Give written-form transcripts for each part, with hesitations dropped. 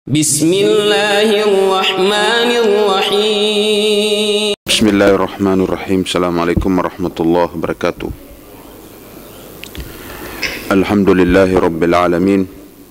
Bismillahirrahmanirrahim. Bismillahirrahmanirrahim. Assalamualaikum warahmatullahi wabarakatuh. Alhamdulillahi rabbil alamin.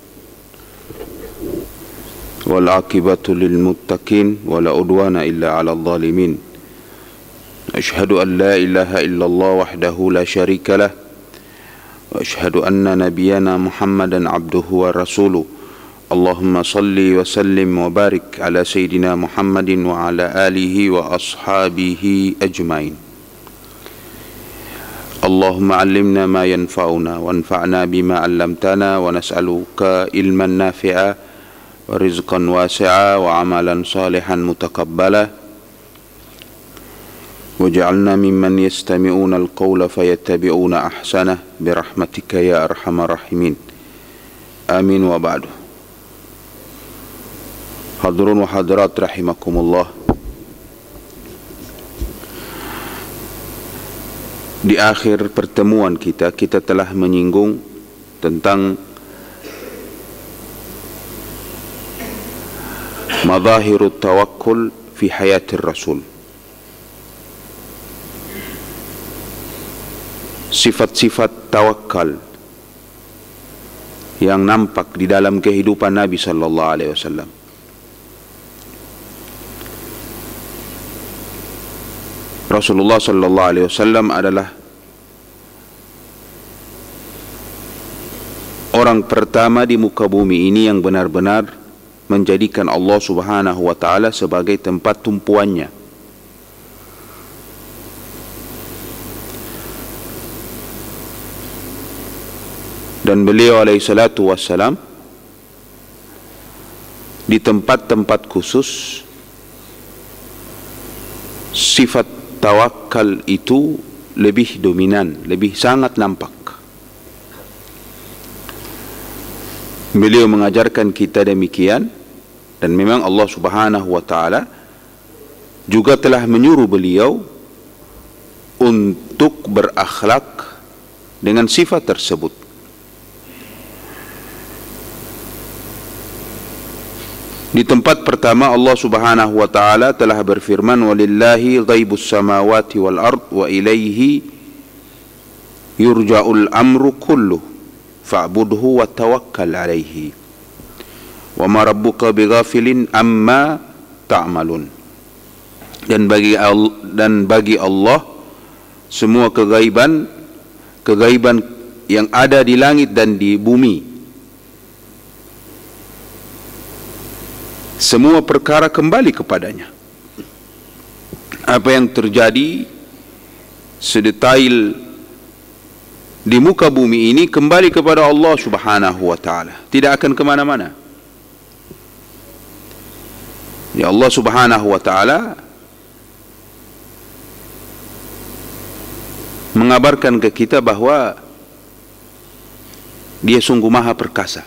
Wal aqibatu lil muttaqin wala udwana illa 'alal zalimin. Ashhadu an la ilaha illallah wahdahu la syarika lah. Wa ashhadu anna nabiyyana Muhammadan abduhu wa rasuluh. Allahumma salli wa sallim wa barik ala Sayyidina Muhammadin wa ala alihi wa ashabihi ajmain. Allahumma allimna ma yanfa'una wa anfa'na bima 'allamtana wa nas'aluka ilman nafi'a wa rizqan wasi'a wa amalan salihan mutaqabbala waj'alna mimman yastami'una al-qawla fayattabi'una ahsanah birahmatika ya arhamar rahimin. Amin wa ba'du. Hadirin wa hadirat rahimakumullah. Di akhir pertemuan kita telah menyinggung tentang madahirut tawakkul fi hayatir rasul. Sifat-sifat tawakal yang nampak di dalam kehidupan Nabi sallallahu alaihi wasallam. Rasulullah sallallahu alaihi wasallam adalah orang pertama di muka bumi ini yang benar-benar menjadikan Allah Subhanahu wa taala sebagai tempat tumpuannya. Dan beliau alaihi salatu wassalam di tempat-tempat khusus sifat tawakal itu lebih dominan, lebih sangat nampak. Beliau mengajarkan kita demikian, dan memang Allah Subhanahu wa taala juga telah menyuruh beliau untuk berakhlak dengan sifat tersebut. Di tempat pertama Allah Subhanahu wa taala telah berfirman, walillahi ghaibus samawati wal ard wa ilaihi yurja'ul amru kulluh fa'budhu wa tawakkal alaihi wa ma rabbuka bighafilin amma ta'malun. Dan bagi Allah semua kegaiban yang ada di langit dan di bumi, semua perkara kembali kepadanya. Apa yang terjadi sedetail di muka bumi ini kembali kepada Allah Subhanahu wa taala, tidak akan kemana-mana. Ya, Allah Subhanahu wa taala mengabarkan ke kita bahwa Dia sungguh maha perkasa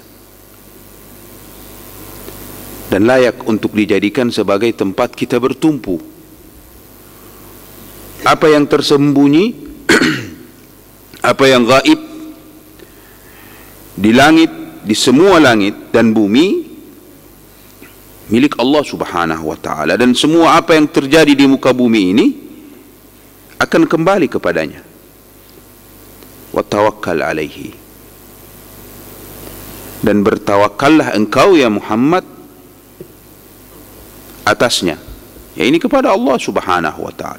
dan layak untuk dijadikan sebagai tempat kita bertumpu. Apa yang tersembunyi, apa yang gaib di langit, di semua langit dan bumi, milik Allah Subhanahu wa taala, dan semua apa yang terjadi di muka bumi ini akan kembali kepadanya. Wa tawakkal alaihi, dan bertawakallah engkau ya Muhammad atasnya, ya ini kepada Allah Subhanahu wa taala.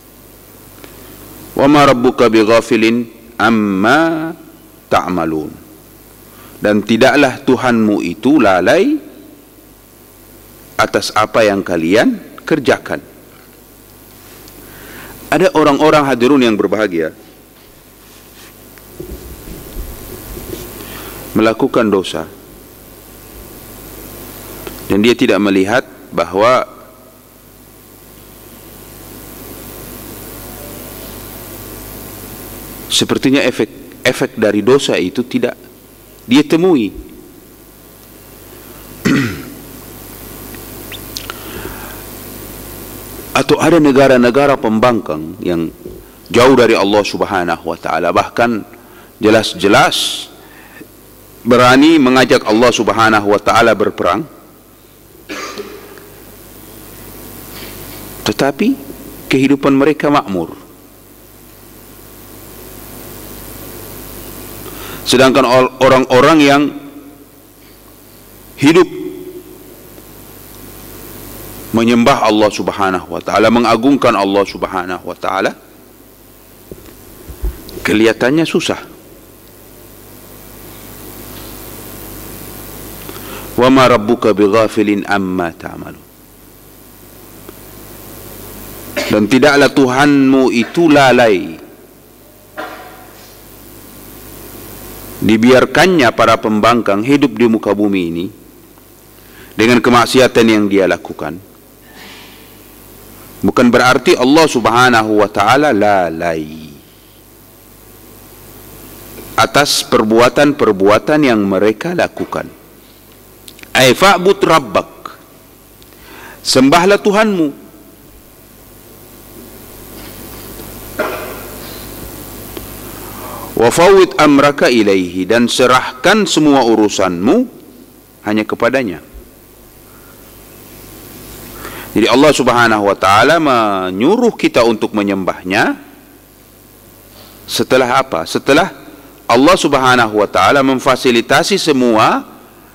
Wa ma rabbuka bighafilin amma ta'malun, dan tidaklah Tuhanmu itu lalai atas apa yang kalian kerjakan. Ada orang-orang hadirun yang berbahagia melakukan dosa dan dia tidak melihat bahwa sepertinya efek dari dosa itu tidak dia temui. Atau ada negara-negara pembangkang yang jauh dari Allah Subhanahu wa taala, bahkan jelas-jelas berani mengajak Allah Subhanahu wa taala berperang, tetapi kehidupan mereka makmur. Sedangkan orang-orang yang hidup menyembah Allah Subhanahu wa ta'ala, mengagungkan Allah Subhanahu wa ta'ala, kelihatannya susah. Wa ma rabbuka bighafilin amma ta'malun. Dan tidaklah Tuhanmu itu lalai dibiarkannya para pembangkang hidup di muka bumi ini dengan kemaksiatan yang dia lakukan. Bukan berarti Allah Subhanahu wa ta'ala lalai atas perbuatan-perbuatan yang mereka lakukan. Ai fa'bud rabbak, sembahlah Tuhanmu. Wa fawwid amraka ilaihi, dan serahkan semua urusanmu hanya kepadanya. Jadi Allah Subhanahu wa ta'ala menyuruh kita untuk menyembahnya setelah apa? Setelah Allah Subhanahu wa ta'ala memfasilitasi semua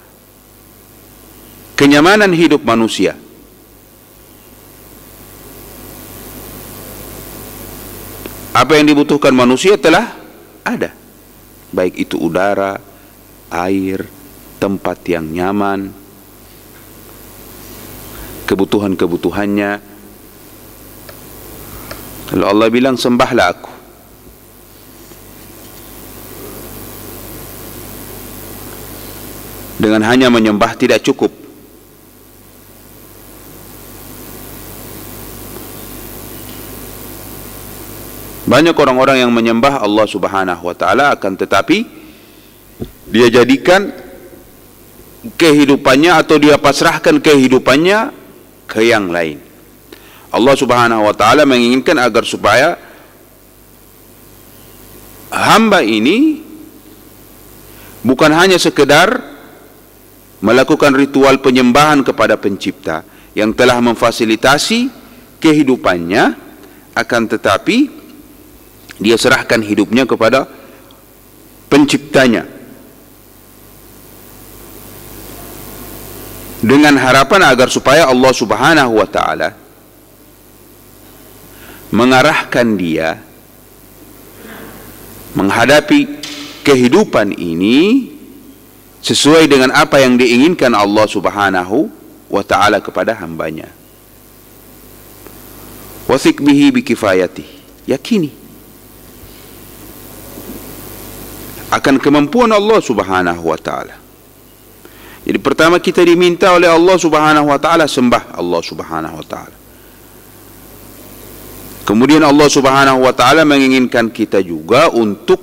kenyamanan hidup manusia. Apa yang dibutuhkan manusia telah ada, baik itu udara, air, tempat yang nyaman, kebutuhan-kebutuhannya. Lalu Allah bilang, sembahlah aku. Dengan hanya menyembah tidak cukup. Banyak orang-orang yang menyembah Allah Subhanahu wa ta'ala, akan tetapi dia jadikan kehidupannya atau dia pasrahkan kehidupannya ke yang lain. Allah Subhanahu wa ta'ala menginginkan agar supaya hamba ini bukan hanya sekedar melakukan ritual penyembahan kepada pencipta yang telah memfasilitasi kehidupannya, akan tetapi dia serahkan hidupnya kepada penciptanya dengan harapan agar supaya Allah Subhanahu wa ta'ala mengarahkan dia menghadapi kehidupan ini sesuai dengan apa yang diinginkan Allah Subhanahu wa ta'ala kepada hambanya. Wathik bihi bikifayatih, yakini akan kemampuan Allah Subhanahu wa ta'ala. Jadi pertama kita diminta oleh Allah Subhanahu wa ta'ala sembah Allah Subhanahu wa ta'ala. Kemudian Allah Subhanahu wa ta'ala menginginkan kita juga untuk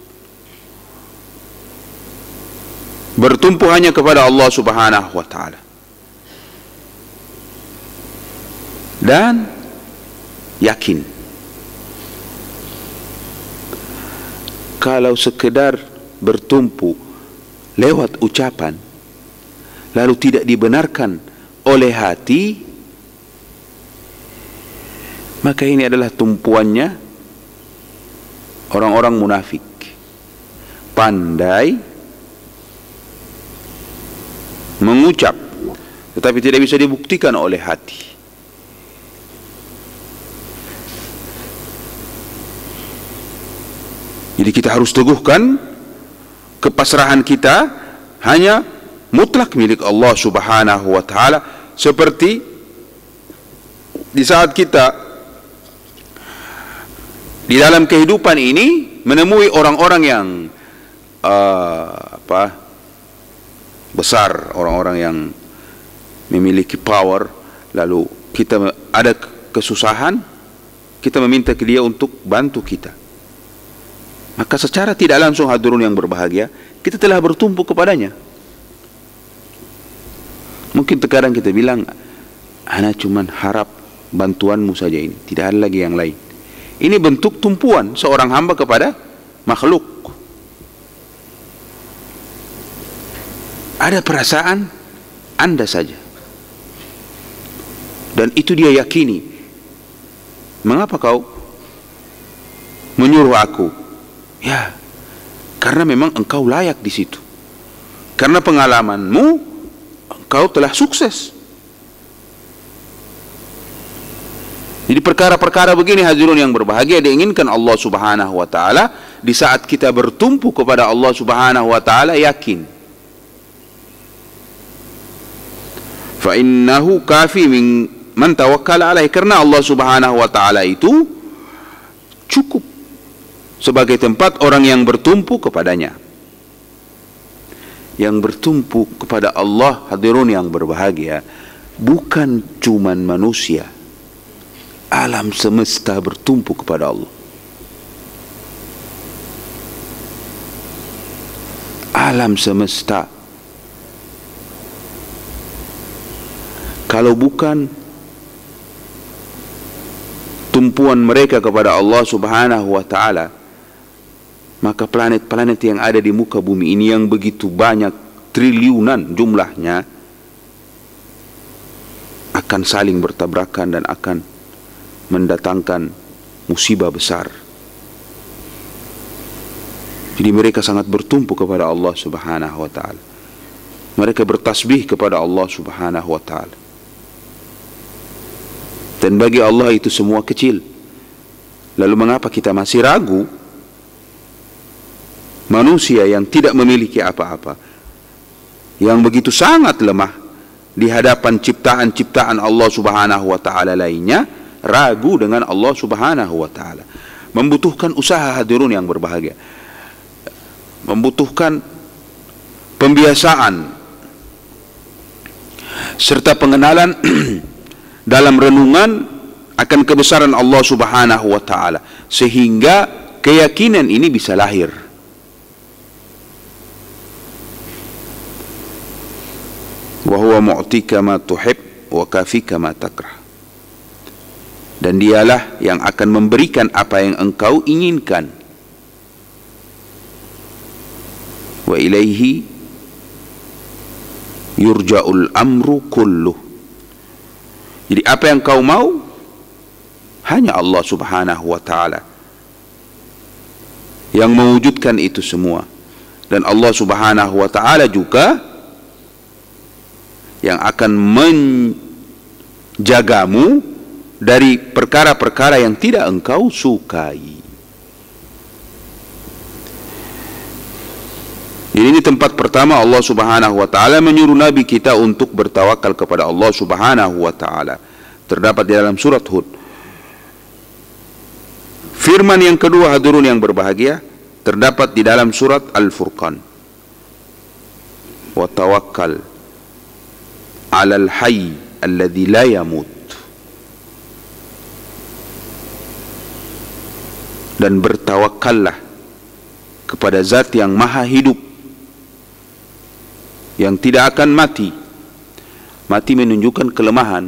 bertumpu hanya kepada Allah Subhanahu wa ta'ala. Dan yakin, kalau sekedar bertumpu lewat ucapan lalu tidak dibenarkan oleh hati, maka ini adalah tumpuannya orang-orang munafik, pandai mengucap tetapi tidak bisa dibuktikan oleh hati. Jadi kita harus teguhkan kepasrahan kita hanya mutlak milik Allah Subhanahu wa ta'ala, seperti di saat kita di dalam kehidupan ini menemui orang-orang yang besar, orang-orang yang memiliki power, lalu kita ada kesusahan, kita meminta ke dia untuk bantu kita, maka secara tidak langsung hadirun yang berbahagia, kita telah bertumpu kepadanya. Mungkin terkadang kita bilang, ana cuman harap bantuanmu saja ini, tidak ada lagi yang lain. Ini bentuk tumpuan seorang hamba kepada makhluk. Ada perasaan Anda saja, dan itu dia yakini Mengapa kau menyuruh aku? Ya, karena memang engkau layak di situ. Karena pengalamanmu, engkau telah sukses. Jadi perkara-perkara begini hadirin yang berbahagia diinginkan Allah Subhanahu wa taala di saat kita bertumpu kepada Allah Subhanahu wa taala, yakin. Fa innahu kafi man tawakkala alaihi, karena Allah Subhanahu wa taala itu cukup sebagai tempat orang yang bertumpu kepadanya. Yang bertumpu kepada Allah hadirin yang berbahagia bukan cuman manusia. Alam semesta bertumpu kepada Allah. Alam semesta. Kalau bukan tumpuan mereka kepada Allah Subhanahu wa taala, maka planet-planet yang ada di muka bumi ini yang begitu banyak, triliunan jumlahnya, akan saling bertabrakan dan akan mendatangkan musibah besar. Jadi mereka sangat bertumpu kepada Allah Subhanahu wa taala. Mereka bertasbih kepada Allah Subhanahu wa taala. Dan bagi Allah itu semua kecil. Lalu mengapa kita masih ragu? Manusia yang tidak memiliki apa-apa, yang begitu sangat lemah di hadapan ciptaan-ciptaan Allah Subhanahu wa taala lainnya, ragu dengan Allah Subhanahu wa taala. Membutuhkan usaha hadirin yang berbahagia. Membutuhkan pembiasaan serta pengenalan dalam renungan akan kebesaran Allah Subhanahu wa taala, sehingga keyakinan ini bisa lahir. Wa huwa mu'tika ma tuhib wa kafika ma takrah. Dan dialah yang akan memberikan apa yang engkau inginkan. Wa ilaihi yurja'ul amru kulluh. Jadi apa yang kau mau hanya Allah Subhanahu wa taala yang mewujudkan itu semua. Dan Allah Subhanahu wa taala juga yang akan menjagamu dari perkara-perkara yang tidak engkau sukai. Jadi ini tempat pertama Allah Subhanahu wa taala menyuruh nabi kita untuk bertawakal kepada Allah Subhanahu wa taala. Terdapat di dalam surat Hud. Firman yang kedua hadirin yang berbahagia terdapat di dalam surat Al-Furqan. Wa tawakkal 'alal hayy alladzi la yamut. Dan bertawakallah kepada zat yang maha hidup, yang tidak akan mati. Mati menunjukkan kelemahan.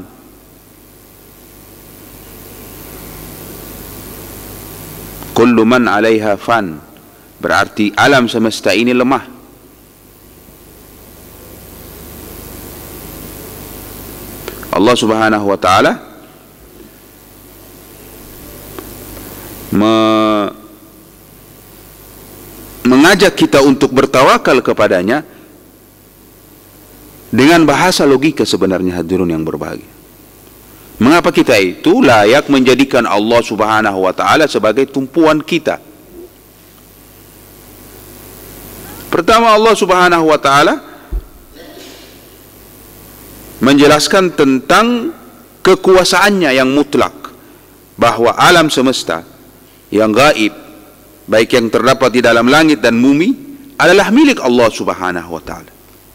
Kullu man 'alaiha fan, berarti alam semesta ini lemah. Allah Subhanahu wa taala mengajak kita untuk bertawakal kepadanya dengan bahasa logika sebenarnya hadirin yang berbahagia. Mengapa kita itu layak menjadikan Allah Subhanahu wa taala sebagai tumpuan kita? Pertama, Allah Subhanahu wa taala menjelaskan tentang kekuasaannya yang mutlak, bahwa alam semesta yang gaib, baik yang terdapat di dalam langit dan bumi, adalah milik Allah Subhanahu wa taala.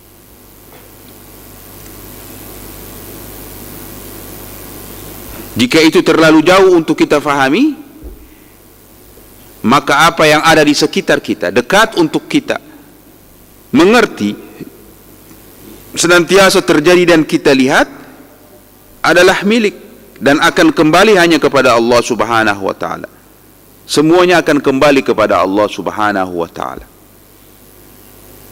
Jika itu terlalu jauh untuk kita fahami, maka apa yang ada di sekitar kita, dekat untuk kita mengerti, senantiasa terjadi dan kita lihat, adalah milik dan akan kembali hanya kepada Allah Subhanahu wa taala. Semuanya akan kembali kepada Allah Subhanahu wa taala.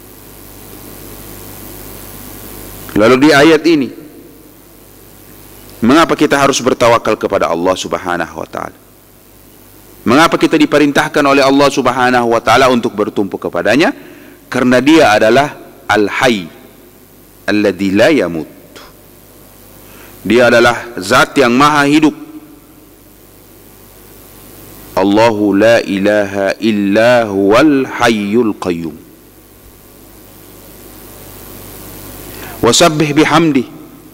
Lalu di ayat ini Mengapa kita harus bertawakal kepada Allah Subhanahu wa taala? Mengapa kita diperintahkan oleh Allah Subhanahu wa taala untuk bertumpu kepadanya? Karena Dia adalah Al-Hayy alladzi la yamut. Dia adalah zat yang maha hidup. Allahu la ilaha illa huwal hayyul qayyum. Wasabbih bihamdi,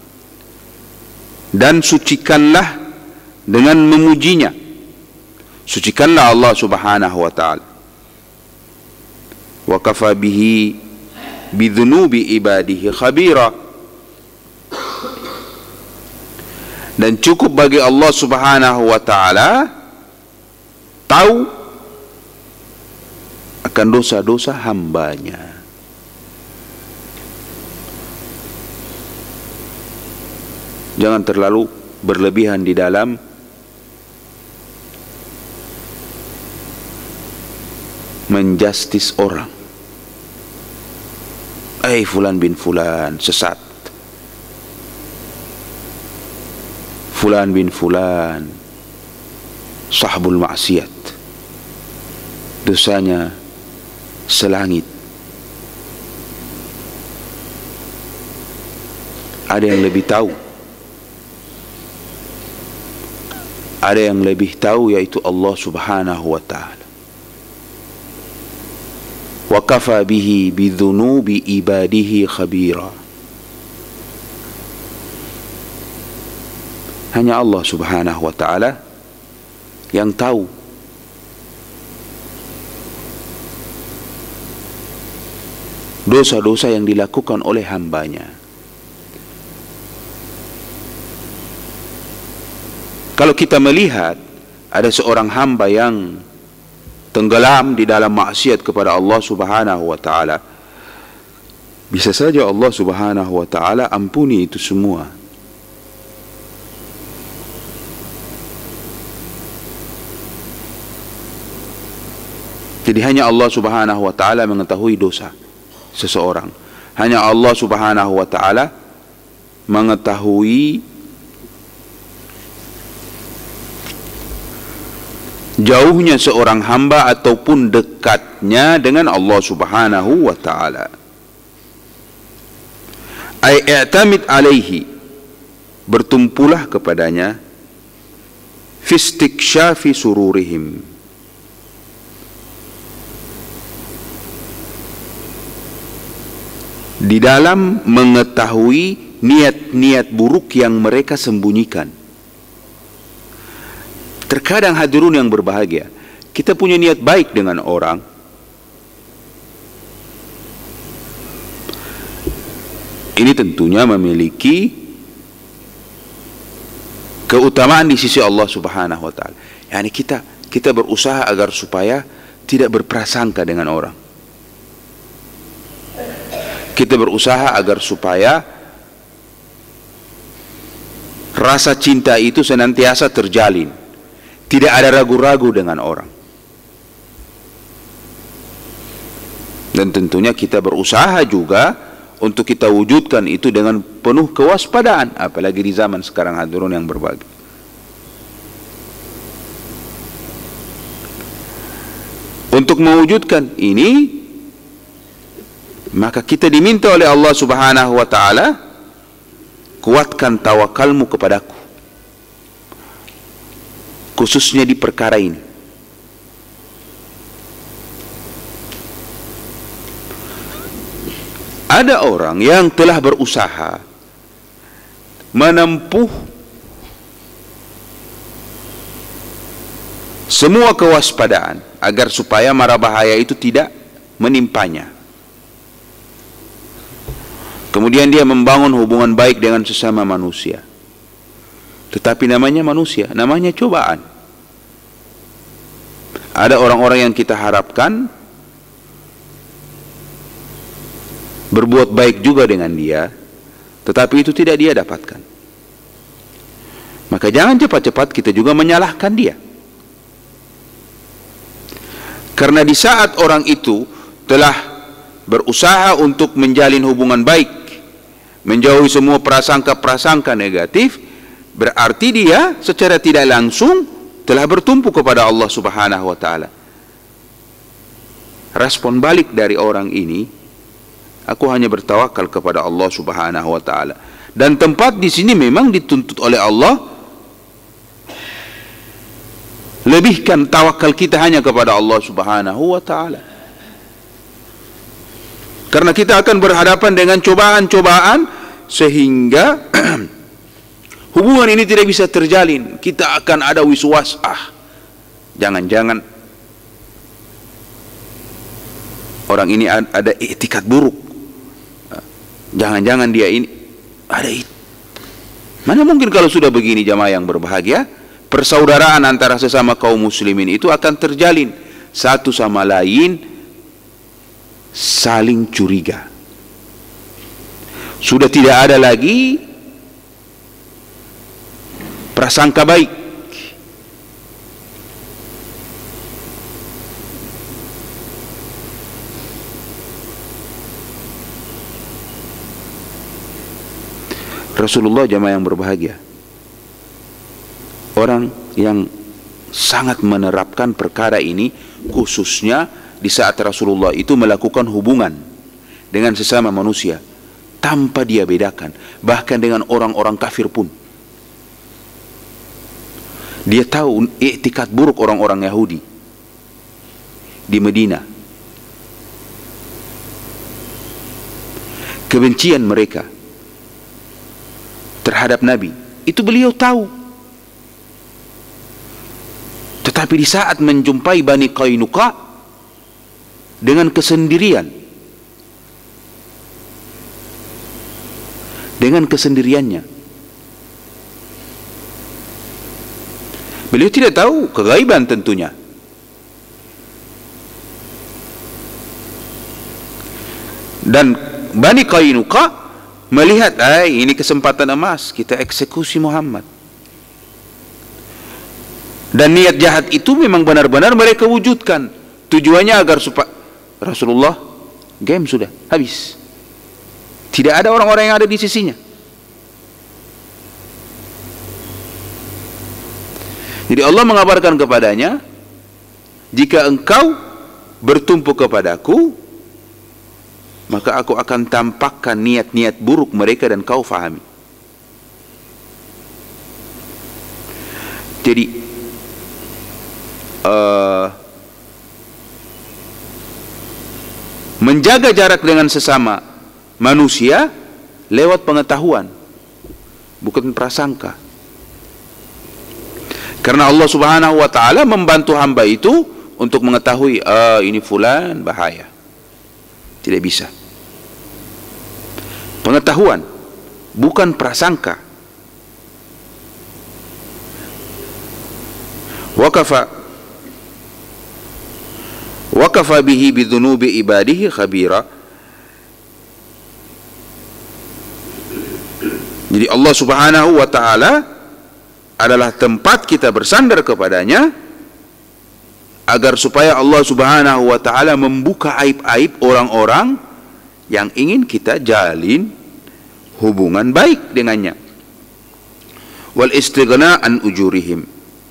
dan sucikanlah dengan memujinya. Sucikanlah Allah Subhanahu wa taala. Wa kafa bihi bidzunubi ibadihi khabira. Dan cukup bagi Allah Subhanahu wa taala tahu akan dosa-dosa hambanya. Jangan terlalu berlebihan di dalam menjustis orang. Fulan bin fulan sesat, fulan bin fulan sahbul maksiat, dosanya selangit. Ada yang lebih tahu, ada yang lebih tahu, yaitu Allah Subhanahu wa taala. Wa kafa bihi bidzunubi ibadihi khabira. Hanya Allah Subhanahu wa taala yang tahu dosa-dosa yang dilakukan oleh hambanya. Kalau kita melihat ada seorang hamba yang tenggelam di dalam maksiat kepada Allah Subhanahu wa taala, bisa saja Allah Subhanahu wa taala ampuni itu semua. Jadi hanya Allah Subhanahu wa taala mengetahui dosa seseorang. Hanya Allah Subhanahu wa taala mengetahui jauhnya seorang hamba ataupun dekatnya dengan Allah Subhanahu wa taala. Ai i'tamid alaihi, bertumpulah kepadanya, fi istikshafi sururihim, di dalam mengetahui niat-niat buruk yang mereka sembunyikan. Terkadang hadirun yang berbahagia, kita punya niat baik dengan orang, ini tentunya memiliki keutamaan di sisi Allah Subhanahu wa taala. Yani kita berusaha agar supaya tidak berprasangka dengan orang. Kita berusaha agar supaya rasa cinta itu senantiasa terjalin. Tidak ada ragu-ragu dengan orang. Dan tentunya kita berusaha juga untuk kita wujudkan itu dengan penuh kewaspadaan, apalagi di zaman sekarang hadirun yang berbagai. Untuk mewujudkan ini, maka kita diminta oleh Allah Subhanahu wa taala, kuatkan tawakalmu kepadaku, khususnya di perkara ini. Ada orang yang telah berusaha menempuh semua kewaspadaan agar supaya mara bahaya itu tidak menimpanya. Kemudian dia membangun hubungan baik dengan sesama manusia. Tetapi namanya manusia, namanya cobaan. Ada orang-orang yang kita harapkan berbuat baik juga dengan dia, tetapi itu tidak dia dapatkan. Maka jangan cepat-cepat kita juga menyalahkan dia. Karena di saat orang itu telah berusaha untuk menjalin hubungan baik, menjauhi semua prasangka-prasangka negatif, berarti dia secara tidak langsung telah bertumpu kepada Allah Subhanahu wa taala. Respon balik dari orang ini, aku hanya bertawakal kepada Allah Subhanahu wa taala. Dan tempat di sini memang dituntut oleh Allah, lebihkan tawakal kita hanya kepada Allah Subhanahu wa taala. Karena kita akan berhadapan dengan cobaan-cobaan sehingga hubungan ini tidak bisa terjalin. Kita akan ada wiswas, jangan-jangan orang ini ada i'tikad buruk, jangan-jangan dia ini ada itu. Mana mungkin kalau sudah begini jamaah yang berbahagia, persaudaraan antara sesama kaum muslimin itu akan terjalin, satu sama lain saling curiga. Sudah tidak ada lagi prasangka baik. Rasulullah jamaah yang berbahagia, orang yang sangat menerapkan perkara ini, khususnya di saat Rasulullah itu melakukan hubungan dengan sesama manusia tanpa dia bedakan, bahkan dengan orang-orang kafir pun. Dia tahu i'tikad buruk orang-orang Yahudi di Medina, kebencian mereka terhadap Nabi, itu beliau tahu. Tetapi di saat menjumpai Bani Qainuqa dengan kesendiriannya, beliau tidak tahu kegaiban tentunya. Dan Bani Qainuqa melihat, ini kesempatan emas, kita eksekusi Muhammad. Dan niat jahat itu memang benar-benar mereka wujudkan. Tujuannya agar supaya Rasulullah game sudah habis, tidak ada orang-orang yang ada di sisinya. Jadi Allah mengabarkan kepadanya, jika engkau bertumpu kepadaku, maka aku akan tampakkan niat-niat buruk mereka dan kau fahami. Jadi menjaga jarak dengan sesama manusia lewat pengetahuan, bukan prasangka. Karena Allah Subhanahu wa taala membantu hamba itu untuk mengetahui, ini fulan bahaya. Tidak bisa. Pengetahuan, bukan prasangka. Wakafa bihi bidzunubi ibadihi khabira. Jadi Allah Subhanahu wa taala adalah tempat kita bersandar kepadanya, agar supaya Allah Subhanahu wa taala membuka aib-aib orang-orang yang ingin kita jalin hubungan baik dengannya. Wal istighna an ujurihim.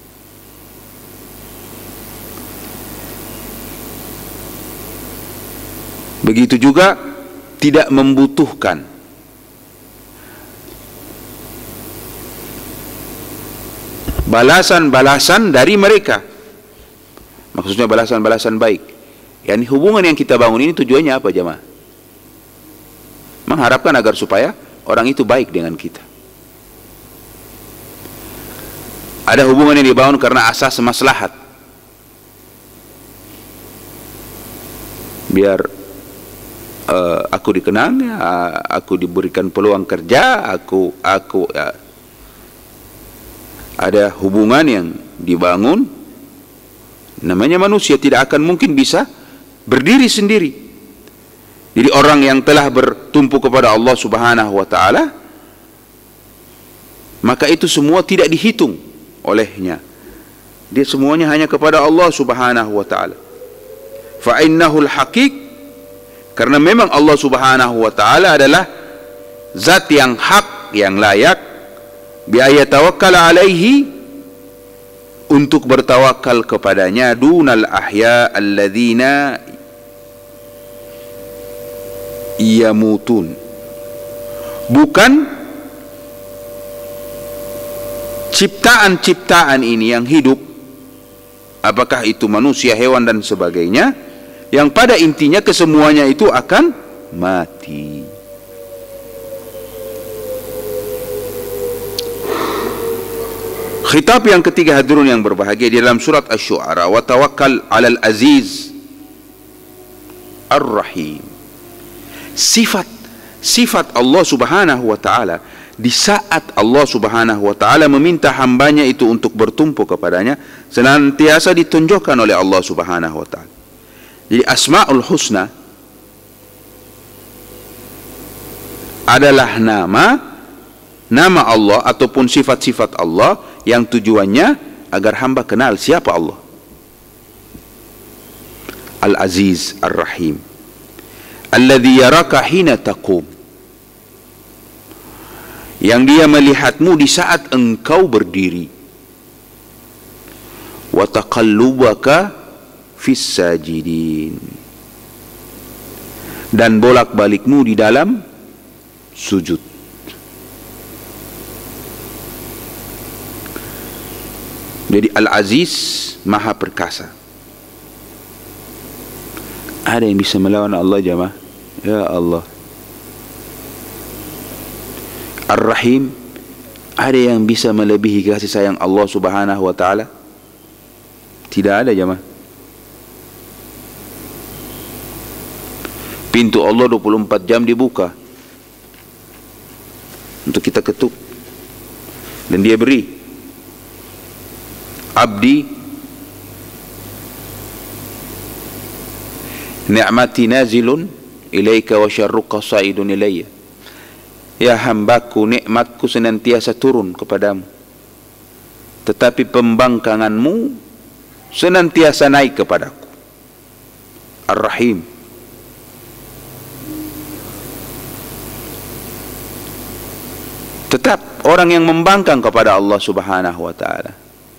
Begitu juga tidak membutuhkan balasan-balasan dari mereka. Maksudnya balasan-balasan baik. Yani hubungan yang kita bangun ini tujuannya apa jemaah? Mengharapkan agar supaya orang itu baik dengan kita. Ada hubungan yang dibangun karena asas maslahat. Biar aku dikenang, aku diberikan peluang kerja, ada hubungan yang dibangun. Namanya manusia tidak akan mungkin bisa berdiri sendiri. Jadi orang yang telah bertumpu kepada Allah Subhanahu wa taala, maka itu semua tidak dihitung olehnya. Dia semuanya hanya kepada Allah Subhanahu wa taala. Fa innahul haqiq, karena memang Allah Subhanahu wa taala adalah zat yang hak, yang layak Bi'ayatawakkal alaihi, untuk bertawakal kepadanya, dunal ahya alladzina yamutun, bukan ciptaan-ciptaan ini yang hidup, apakah itu manusia, hewan dan sebagainya, yang pada intinya kesemuanya itu akan mati. Khitab yang ketiga hadirin yang berbahagia di dalam surat Asy-Syu'ara, wa tawakkal 'alal aziz ar-rahim. Sifat Allah Subhanahu wa taala, di saat Allah Subhanahu wa taala meminta hambanya itu untuk bertumpu kepadanya, senantiasa ditunjukkan oleh Allah Subhanahu wa taala. Jadi Asmaul Husna adalah nama Allah ataupun sifat-sifat Allah yang tujuannya agar hamba kenal siapa Allah. Al-Aziz Ar-Rahim, alladzi yaraka hina taqum, yang dia melihatmu di saat engkau berdiri, wa taqallubaka fis sajidin, dan bolak-balikmu di dalam sujud. Jadi Al-Aziz, Maha Perkasa. Ada yang bisa melawan Allah jemaah? Ya Allah. Ar-Rahim, ada yang bisa melebihi kasih sayang Allah Subhanahu wa taala? Tidak ada jemaah. Pintu Allah 24 jam dibuka untuk kita ketuk, dan dia beri, abdi ni'mati nazilun ilaika wa syarruka sa'idun ilayya, ya hambaku, nikmatku senantiasa turun kepadamu, tetapi pembangkanganmu senantiasa naik kepadaku. Ar-Rahim, tetap orang yang membangkang kepada Allah Subhanahu wa taala,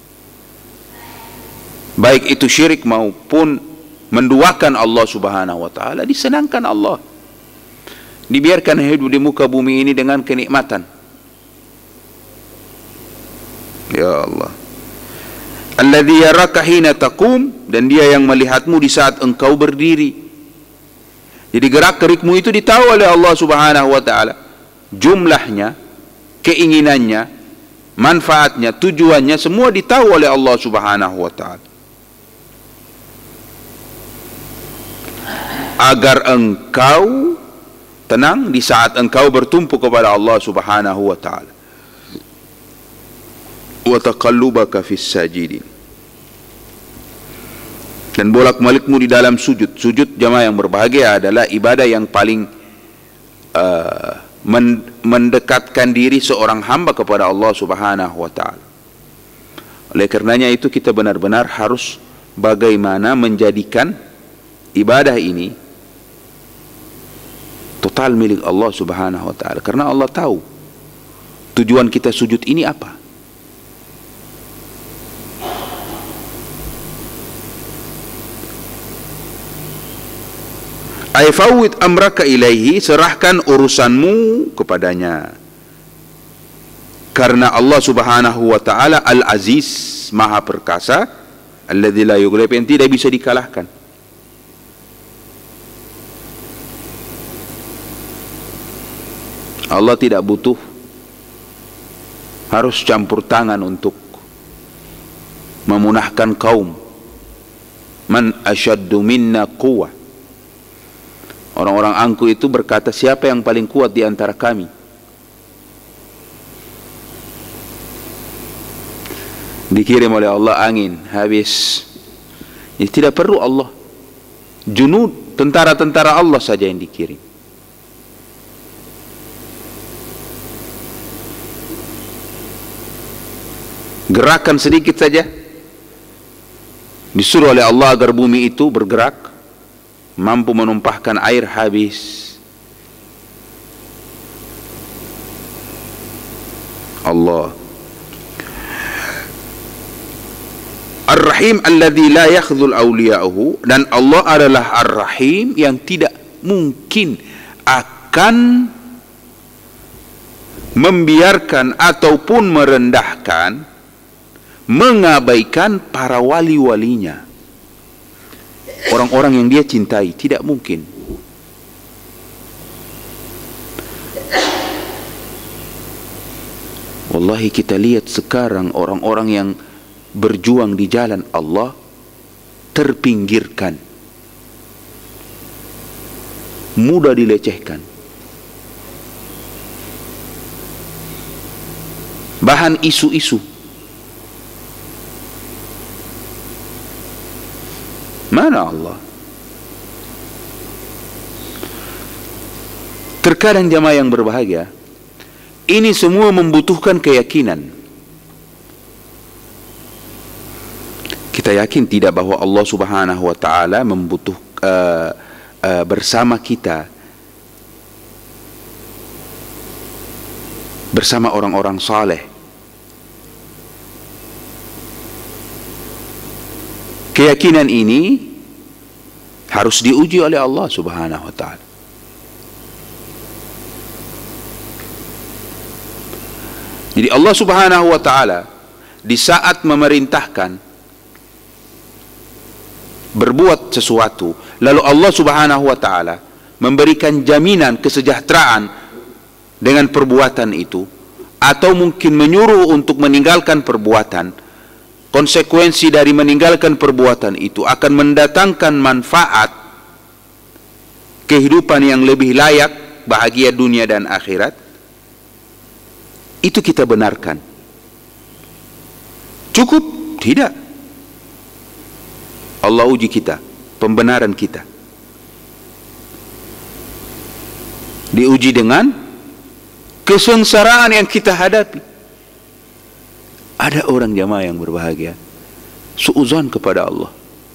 baik itu syirik maupun menduakan Allah Subhanahu wa taala, disenangkan Allah, dibiarkan hidup di muka bumi ini dengan kenikmatan. Ya Allah. Alladzi yaraka hina taqum, dan dia yang melihatmu di saat engkau berdiri. Jadi gerak-gerikmu itu ditahu oleh Allah Subhanahu wa taala, jumlahnya, keinginannya, manfaatnya, tujuannya, semua ditahu oleh Allah Subhanahu wa taala, agar engkau tenang di saat engkau bertumpu kepada Allah Subhanahu wa taala. Wa taqallubaka fis sajidin, dan bolak-balikmu di dalam sujud. Sujud jamaah yang berbahagia adalah ibadah yang paling mendekatkan diri seorang hamba kepada Allah Subhanahu wa taala. Oleh karenanya itu kita benar-benar harus bagaimana menjadikan ibadah ini total milik Allah Subhanahu wa taala, karena Allah tahu tujuan kita sujud ini apa. Ay fawwid amraka ilaihi, serahkan urusanmu kepadanya, karena Allah Subhanahu wa taala Al-Aziz, Maha Perkasa, alladzi la yughlab, yang tidak bisa dikalahkan. Allah tidak butuh harus campur tangan untuk memunahkan kaum. Man asyaddu minna quwwah, orang-orang angku itu berkata, siapa yang paling kuat di antara kami? Dikirim oleh Allah angin, habis. Jadi tidak perlu Allah, junud, tentara-tentara Allah saja yang dikirim. Gerakan sedikit saja disuruh oleh Allah agar bumi itu bergerak, mampu menumpahkan air, habis. Allah. Ar-Rahim alladzi la yakhdhul awliya'uhu, dan Allah adalah Ar-Rahim yang tidak mungkin akan membiarkan ataupun merendahkan, mengabaikan para wali-walinya, orang-orang yang dia cintai. Tidak mungkin. Wallahi, kita lihat sekarang orang-orang yang berjuang di jalan Allah terpinggirkan, mudah dilecehkan. Bahan isu-isu. Mana Allah? Terkadang jamaah yang berbahagia, ini semua membutuhkan keyakinan. Kita yakin tidak bahwa Allah Subhanahu wa taala bersama kita, bersama orang-orang saleh. Keyakinan ini harus diuji oleh Allah Subhanahu wa taala. Jadi Allah Subhanahu wa taala di saat memerintahkan berbuat sesuatu, lalu Allah Subhanahu wa taala memberikan jaminan kesejahteraan dengan perbuatan itu, atau mungkin menyuruh untuk meninggalkan perbuatan, konsekuensi dari meninggalkan perbuatan itu akan mendatangkan manfaat kehidupan yang lebih layak, bahagia dunia dan akhirat, itu kita benarkan. Cukup? Tidak. Allah uji kita, pembenaran kita diuji dengan kesengsaraan yang kita hadapi. Ada orang jamaah yang berbahagia suuzon kepada Allah,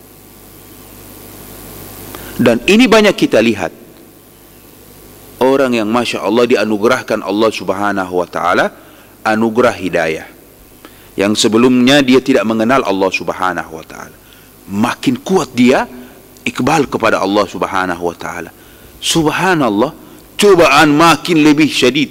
dan ini banyak kita lihat orang yang Masya Allah dianugerahkan Allah Subhanahu wa ta'ala anugerah hidayah, yang sebelumnya dia tidak mengenal Allah Subhanahu wa ta'ala. Makin kuat dia ikbal kepada Allah Subhanahu wa ta'ala. Subhanallah, cobaan makin lebih syadid,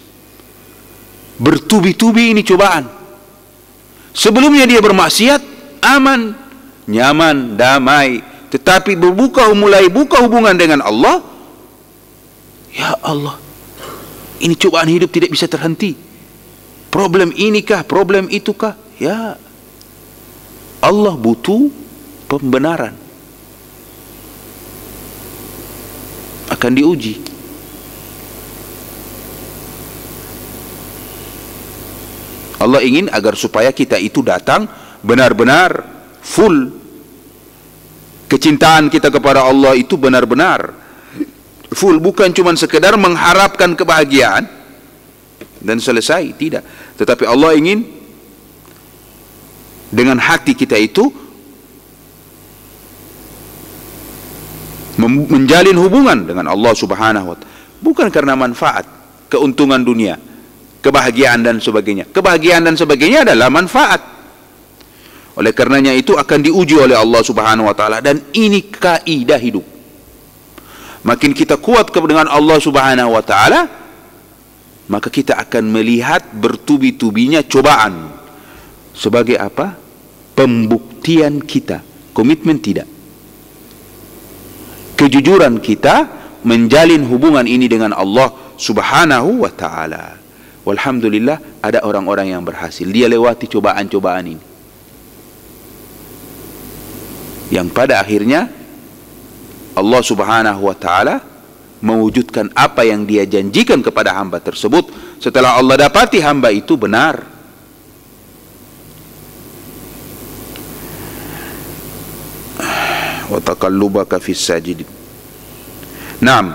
bertubi-tubi ini cobaan. Sebelumnya dia bermaksiat, aman, nyaman, damai. Tetapi mulai buka hubungan dengan Allah, ya Allah, ini cobaan hidup tidak bisa terhenti. Problem inikah, problem itukah? Ya, Allah butuh pembenaran. Akan diuji. Allah ingin agar supaya kita itu datang benar-benar full. Kecintaan kita kepada Allah itu benar-benar full, bukan cuma sekedar mengharapkan kebahagiaan dan selesai, tidak. Tetapi Allah ingin dengan hati kita itu menjalin hubungan dengan Allah Subhanahu wa ta'ala, bukan karena manfaat, keuntungan dunia, kebahagiaan dan sebagainya. Kebahagiaan dan sebagainya adalah manfaat. Oleh karenanya itu akan diuji oleh Allah Subhanahu wa ta'ala, dan ini kaidah hidup. Makin kita kuat dengan Allah Subhanahu wa ta'ala, maka kita akan melihat bertubi-tubinya cobaan sebagai apa? Pembuktian kita, komitmen tidak, kejujuran kita menjalin hubungan ini dengan Allah Subhanahu wa ta'ala. Walhamdulillah, ada orang-orang yang berhasil, dia lewati cobaan-cobaan ini, yang pada akhirnya Allah Subhanahu wa ta'ala mewujudkan apa yang dia janjikan kepada hamba tersebut setelah Allah dapati hamba itu benar. Wa taqallubaka fis sajidin. Naam.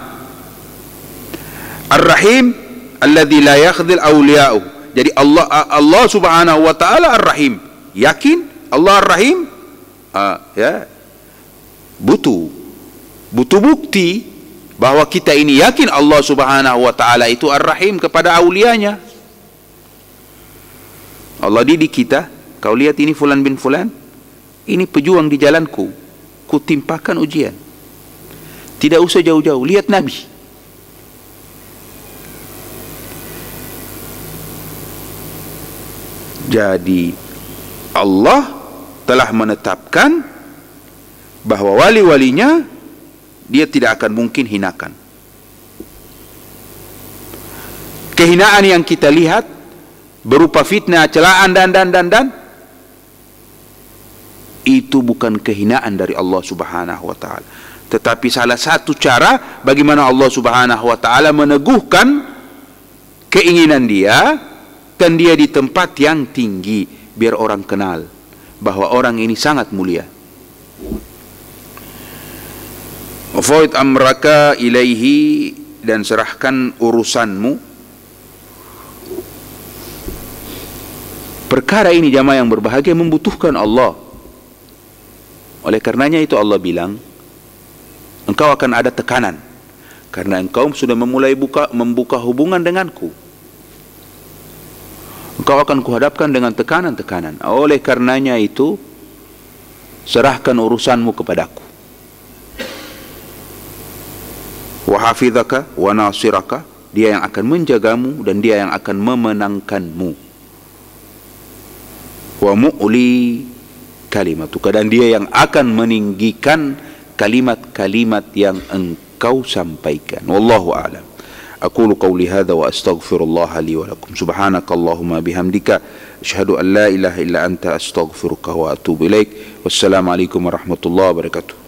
Ar-Rahim alladzi la yakhdhil awliya'u. Jadi Allah Subhanahu wa ta'ala Ar-Rahim. Yakin Allah Ar-Rahim? Ya. Butuh bukti bahwa kita ini yakin Allah Subhanahu wa ta'ala itu Ar-Rahim kepada aulianya. Allah didik kita, kau lihat ini fulan bin fulan, ini pejuang di jalanku, kutimpakan ujian. Tidak usah jauh-jauh, lihat Nabi. Jadi Allah telah menetapkan bahwa wali-walinya dia tidak akan mungkin hinakan. Kehinaan yang kita lihat berupa fitnah, celaan dan itu bukan kehinaan dari Allah Subhanahu wa taala, tetapi salah satu cara bagaimana Allah Subhanahu wa taala meneguhkan keinginan dia dan dia di tempat yang tinggi biar orang kenal bahwa orang ini sangat mulia. Wafaid amraka ilaihi, dan serahkan urusanmu. Perkara ini jamaah yang berbahagia membutuhkan Allah. Oleh karenanya itu Allah bilang, engkau akan ada tekanan karena engkau sudah memulai membuka hubungan denganku. Engkau akan kuhadapkan dengan tekanan-tekanan. Oleh karenanya itu serahkan urusanmu kepadaku. Wa hafizaka wa nasiraka, dia yang akan menjagamu dan dia yang akan memenangkanmu. Wa mu'li kalimatuka, dan dia yang akan meninggikan kalimat-kalimat yang engkau sampaikan. Wallahu a'lam. Aqulu qawli hadha wa astaghfirullah li wa lakum. Subhanakallahumma bihamdika asyhadu an la ilaha illa anta astaghfiruka wa atubu ilaik. Wassalamu alaikum warahmatullahi wabarakatuh.